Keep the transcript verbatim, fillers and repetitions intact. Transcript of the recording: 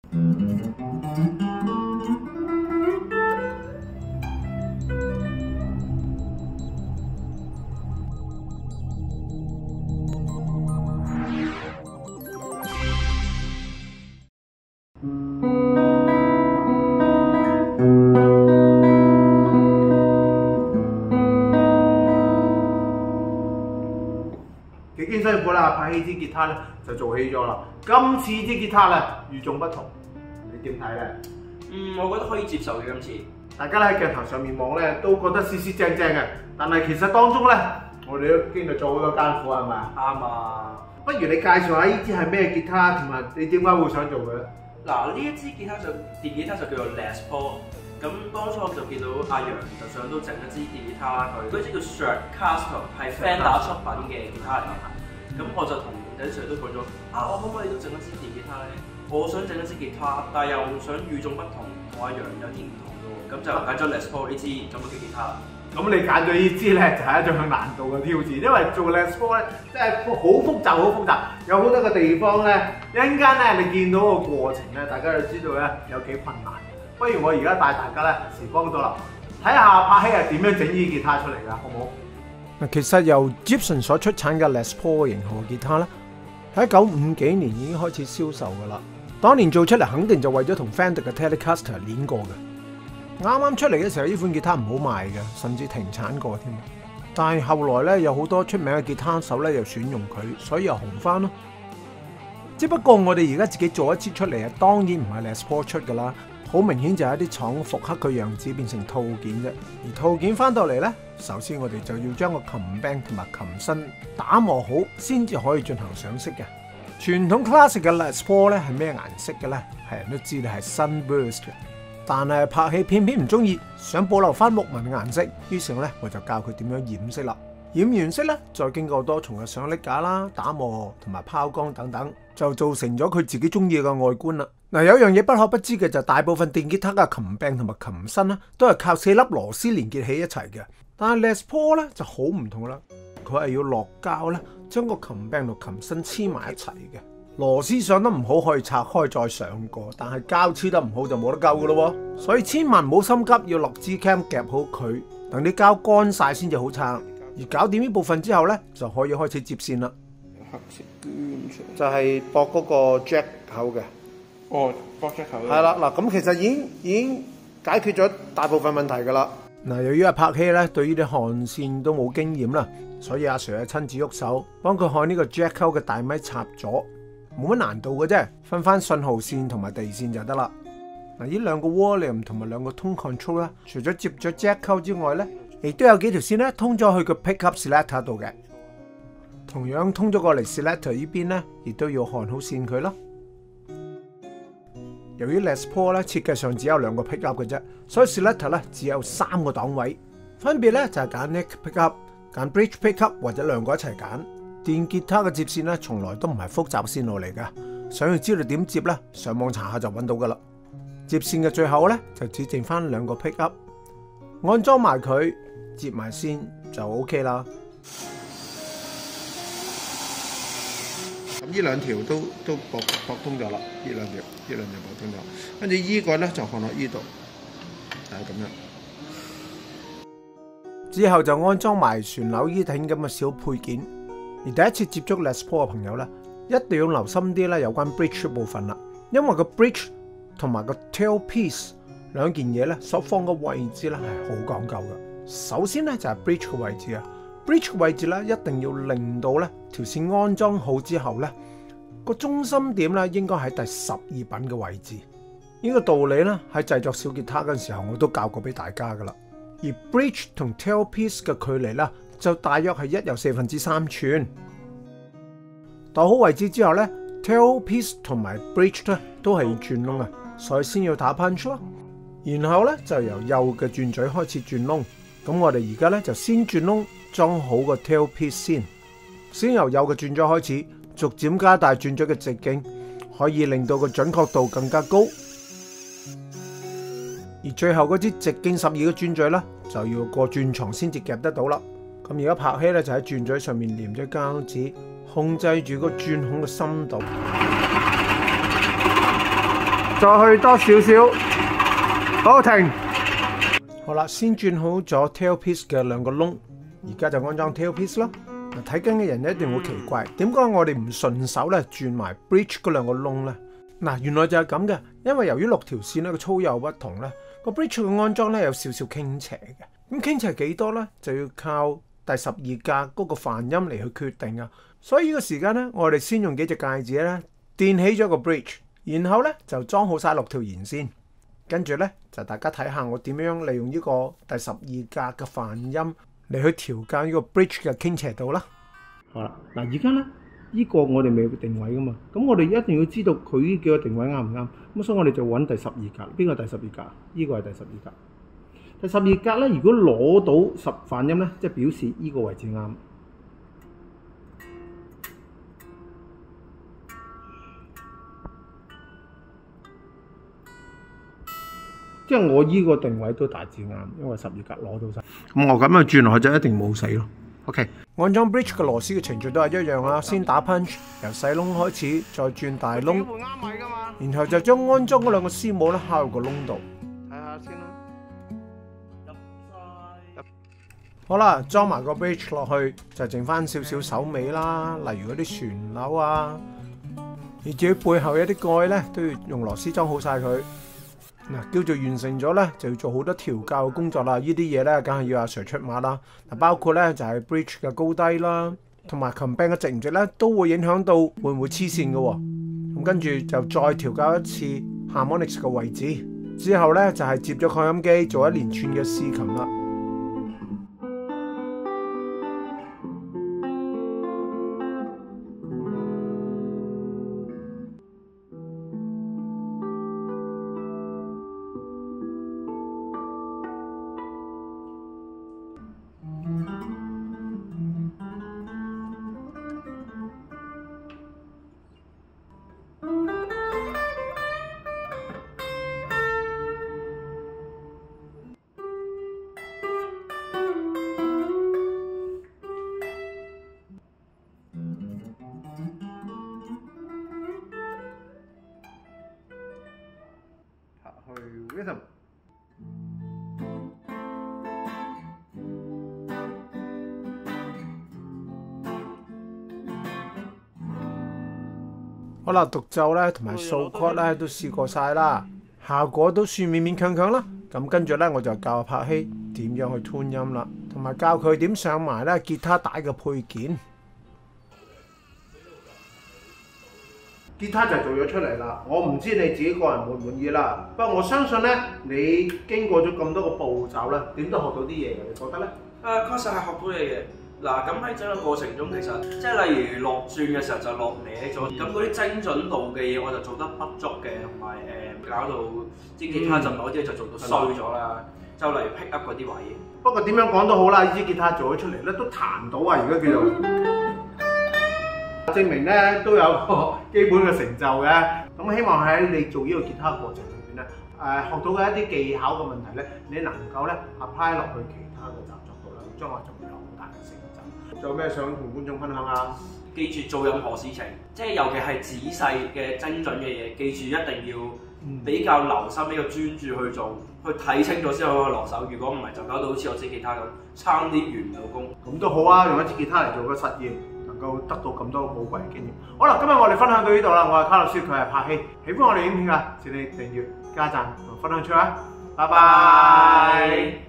幾經辛苦啦，拍起支吉他咧就做起咗啦。今次支吉他咧與眾不同，你點睇咧？ 嗯，我覺得可以接受嘅今次。 大家咧喺鏡頭上面望咧都覺得斯斯正正嘅，但係其實當中咧我哋都經歷咗好多艱苦，係咪啊？ 啱啊！ 不如你介紹下呢支係咩吉他，同埋你點解會想做嘅咧？ 嗱，呢一支吉他就電吉他就叫做 Les Paul。咁當初我就見到阿楊就想都整一支電吉他啦，佢嗰支叫 Stratocaster 係 Fender 出品嘅吉他嚟嘅。咁我就同仔 Sir 都講咗，啊我可唔可以都整一支電吉他咧？我想整一支吉他，但係又想與眾不同，同阿楊有啲唔同嘅喎。咁就揀咗 Les Paul 呢支咁嘅吉他啦。 咁你揀咗呢支咧就係一種難度嘅挑戰，因為做 Les Paul 咧真係好複雜，好複雜，有好多個地方咧，一陣間咧你見到個過程咧，大家就知道咧有幾困難。不如我而家帶大家咧時光倒流，睇下柏希係點樣整呢啲吉他出嚟㗎，好唔好？嗱，其實由 Gibson 所出產嘅 Les Paul 型號嘅吉他咧，喺一九五幾年已經開始銷售㗎啦。當年做出嚟肯定就為咗同 Fender 嘅 Telecaster 練過嘅。啱啱出嚟嘅時候，呢款吉他唔好賣嘅，甚至停產過添。但係後來咧有好多出名嘅吉他手咧又選用佢，所以又紅翻咯。只不過我哋而家自己做一支出嚟啊，當然唔係 Les Paul 出㗎啦。好明顯就係一啲廠復刻佢樣子變成套件啫，而套件翻到嚟呢，首先我哋就要將個琴柄同埋琴身打磨好，先至可以進行上色嘅。傳統 classic 嘅 Les Paul 咧係咩顏色嘅呢？係人都知道係 Sunburst 嘅，但係拍戲偏偏唔中意，想保留翻木紋嘅顏色，於是咧我就教佢點樣染色啦。染完色咧，再經過多重嘅上力架啦、打磨同埋拋光等等，就造成咗佢自己中意嘅外觀啦。嗱，有樣嘢不可不知嘅就大部分電吉他嘅琴柄同埋琴身咧，都係靠四粒螺絲連結起一齊嘅。但係 Les Paul 咧就好唔同啦，佢係要落膠咧，將個琴柄同琴身黐埋一齊嘅。螺絲上得唔好可以拆開再上過，但係膠黐得唔好就冇得救噶咯喎。所以千萬唔好心急，要落支 cam 夾好佢，等啲膠乾晒先至好拆。而搞掂呢部分之後咧，就可以開始接線啦。 黑色捐出嚟， 就係駁嗰個 jack 口嘅。 哦，駁 jack 口。 係啦，嗱，咁其實已經已經解決咗大部分問題㗎啦。嗱，由於阿柏希咧對呢啲焊線都冇經驗啦，所以阿 Sir 係親自喐手幫佢焊呢個 jack 口嘅大咪插咗，冇乜難度嘅啫，分翻信號線同埋地線就得啦。嗱，呢兩個 volume 同埋兩個 tone control 咧，除咗接咗 jack 口之外咧，亦都有幾條線咧通咗去個 pickup selector 度嘅，同樣通咗過嚟 selector 呢邊咧，亦都要焊好線佢咯。由於 Les Paul 咧設計上只有兩個 pickup 嘅啫，所以 selector 咧只有三個檔位，分別咧就係揀 neck pickup、揀 bridge pickup 或者兩個一齊揀。電吉他嘅接線咧從來都唔係複雜線路嚟嘅，想要知道點接咧，上網查下就揾到噶啦。接線嘅最後咧就只剩翻兩個 pickup， 安裝埋佢。接埋線就 OK 啦。咁呢兩條都都駁駁通咗啦，呢兩條呢兩條駁通咗。跟住依個咧就放落依度，係咁樣。之後就安裝埋旋鈕依挺咁嘅小配件。而第一次接觸 Les Paul 嘅朋友咧，一定要留心啲咧有關 bridge 部分啦，因為個 bridge 同埋個 tailpiece 兩件嘢咧所放嘅位置咧係好講究嘅。首先咧就係 bridge 嘅位置啊 ，bridge 嘅位置咧一定要令到咧條線安裝好之後咧個中心點咧應該喺第十二品嘅位置。呢個道理咧喺製作小吉他嗰陣時候我都教過俾大家噶啦。而 bridge 同 tailpiece 嘅距離咧就大約係一又四分之三寸。度好位置之後咧 ，tailpiece 同埋 bridge 咧都係要轉窿啊，所以先要打 punch 咯。然後咧就由右嘅轉嘴開始轉窿。咁我哋而家咧就先轉窿裝好個 tailpiece 先，先由右嘅轉嘴開始，逐漸加大轉嘴嘅直徑，可以令到個準確度更加高。而最後嗰支直徑十二嘅轉嘴咧，就要過轉床先至夾得到啦。咁而家柏希咧就喺轉嘴上面黏咗膠紙，控制住個轉孔嘅深度。 再去多少少，好停。好啦，先轉好咗 tailpiece 嘅兩個窿，而家就安裝 tailpiece 啦。嗱，睇緊嘅人一定會奇怪，點解我哋唔順手咧轉埋 bridge 嗰兩個窿咧？嗱，原來就係咁嘅，因為由於六條線咧個粗幼不同咧，個 bridge 嘅安裝咧有少少傾斜嘅。咁傾斜幾多咧，就要靠第十二格嗰個泛音嚟去決定啊。所以呢個時間咧，我哋先用幾隻戒指咧墊起咗個 bridge， 然後咧就裝好晒六條弦先。跟住咧就大家睇下我點樣利用呢個第十二格嘅泛音嚟去調校呢個 bridge 嘅傾斜度啦。好啦，嗱而家咧呢個我哋未定位噶嘛，咁我哋一定要知道佢呢幾個定位啱唔啱。咁所以我哋就揾第十二格，邊個第十二格？呢個係第十二格。第十二格咧，如果攞到十泛音咧，即係表示呢個位置啱。即係我依個定位都大致啱，因為十二格攞到晒。咁我咁樣轉落去就一定冇死咯。OK， 安裝 bridge 嘅螺絲嘅程序都係一樣啦。先打 punch， 由細窿開始，再轉大窿，然後就將安裝嗰兩個絲母咧敲入個窿度。睇下先啦。入晒。好啦，裝埋個 bridge 落去，就剩翻少少手尾啦，例如嗰啲旋鈕啊，而至於背後一啲蓋咧，都要用螺絲裝好晒佢。嗱，叫做完成咗咧，就要做好多調校嘅工作啦。呢啲嘢咧，梗係要阿 Sir 出馬啦。嗱，包括咧就係 bridge 嘅高低啦，同埋 comband 嘅直唔直咧，都會影響到會唔會黐線嘅喎。咁跟住就再調校一次 harmonics 嘅位置，之後咧就係接咗擴音機做一連串嘅試琴啦。去 rhythm。好啦，獨奏咧同埋數 chord 咧都試過晒啦，效果都算勉勉強強啦。咁跟住咧我就教阿柏希點樣去 tune 音啦，同埋教佢點上埋咧吉他帶嘅配件。吉他就做咗出嚟啦，我唔知你自己個人滿唔滿意啦。不過我相信咧，你經過咗咁多個步驟咧，點都學到啲嘢嘅，你覺得咧？ 誒，確實係學到嘢嘅。嗱，咁喺整個過程中，其實即係例如落轉嘅時候就落歪咗，咁嗰啲精準度嘅嘢我就做得不足嘅，同埋誒搞到支吉他就某啲就做到衰咗啦。就例如 pick up 嗰啲位。不過點樣講都好啦，呢支吉他做咗出嚟咧都彈到啊！而家叫做。證明咧都有個基本嘅成就嘅，咁希望喺你做呢個吉他過程裏邊咧，誒學到嘅一啲技巧嘅問題咧，你能夠咧 apply 落去其他嘅習作度啦，將來就會有好大嘅成就。仲有咩想同觀眾分享啊？記住做任何事情，即係尤其係仔細嘅精準嘅嘢，記住一定要比較留心，比較專注去做，去睇清楚先可以落手。如果唔係，就搞到好似我支吉他咁，差啲完唔到工。咁都好啊，用一支吉他嚟做個實驗。能夠得到咁多寶貴嘅經驗。好啦，今日我哋分享到呢度啦。我係卡洛斯，佢係柏希。喜歡我哋影片啊，請你訂閱、加讚同分享出去啊！拜拜。